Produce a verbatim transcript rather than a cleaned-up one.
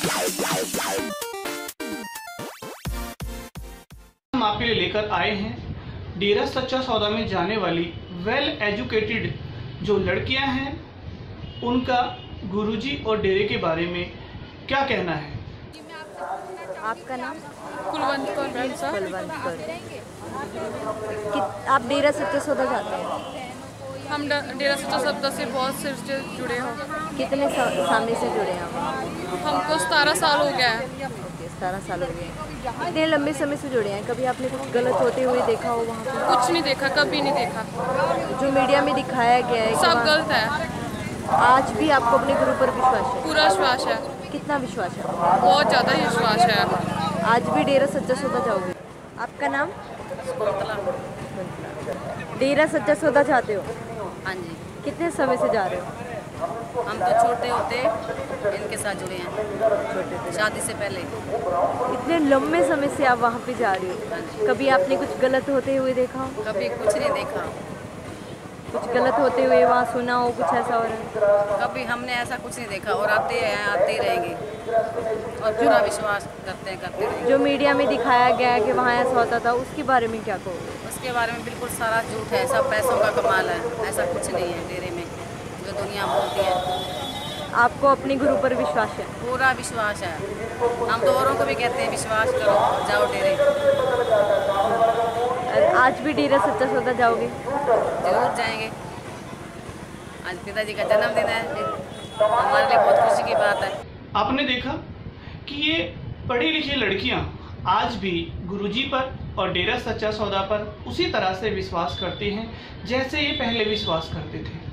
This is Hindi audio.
हम आपके लिए लेकर आए हैं डेरा सच्चा सौदा में जाने वाली वेल एजुकेटेड जो लड़कियां हैं, उनका गुरुजी और डेरे के बारे में क्या कहना है। आपका नाम? कुलवंत कौर। कुलवंत कौर। कि आप डेरा सच्चा सौदा जाते हैं? हम डेरा सच्चा सौदा से बहुत सिर से जुड़े हो। कितने सामने से जुड़े हैं आप? हमको सतारह साल हो गया है। सतारह साल हो गए। इतने लंबे समय से जुड़े हैं, कभी आपने कुछ गलत होते हुए देखा हो वहाँ पे? कुछ नहीं देखा, कभी नहीं देखा। जो मीडिया में दिखाया गया है सब गलत है। आज भी आपको अपने गुरु पर विश्वास है? पूरा विश्वास है। कितना विश्वास है? बहुत ज़्यादा विश्वास है। आज भी डेरा सच्चा सौदा जाओगे? आपका नाम? डेरा सच्चा सौदा जाते हो? हाँ जी। कितने समय से जा रहे हो? हम तो छोटे होते इनके साथ जुड़े हैं, छोटे शादी से पहले। इतने लंबे समय से आप वहाँ पे जा रही हो, कभी आपने कुछ गलत होते हुए देखा हो? कभी कुछ नहीं देखा। कुछ गलत होते हुए वहाँ सुना हो, कुछ ऐसा हो रहा है? कभी हमने ऐसा कुछ नहीं देखा और आते हैं आते ही रहेंगे और पूरा विश्वास करते हैं करते रहेंगे। जो मीडिया में दिखाया गया है कि वहाँ ऐसा होता था, उसके बारे में क्या कहोगे? उसके बारे में बिल्कुल सारा झूठ है, सब पैसों का कमाल है, ऐसा कुछ नहीं है डेरे में जो दुनिया बोलती है। आपको अपने गुरु पर विश्वास है? पूरा विश्वास है। हम तो औरों को भी कहते हैं विश्वास करो, जाओ डेरे। आज भी डेरा सच्चा सौदा जाओगे? जरूर जाएंगे। आज पिताजी का जन्मदिन है, हमारे लिए बहुत खुशी की बात है। आपने देखा कि ये पढ़ी लिखी लड़कियां आज भी गुरुजी पर और डेरा सच्चा सौदा पर उसी तरह से विश्वास करती हैं जैसे ये पहले विश्वास करते थे।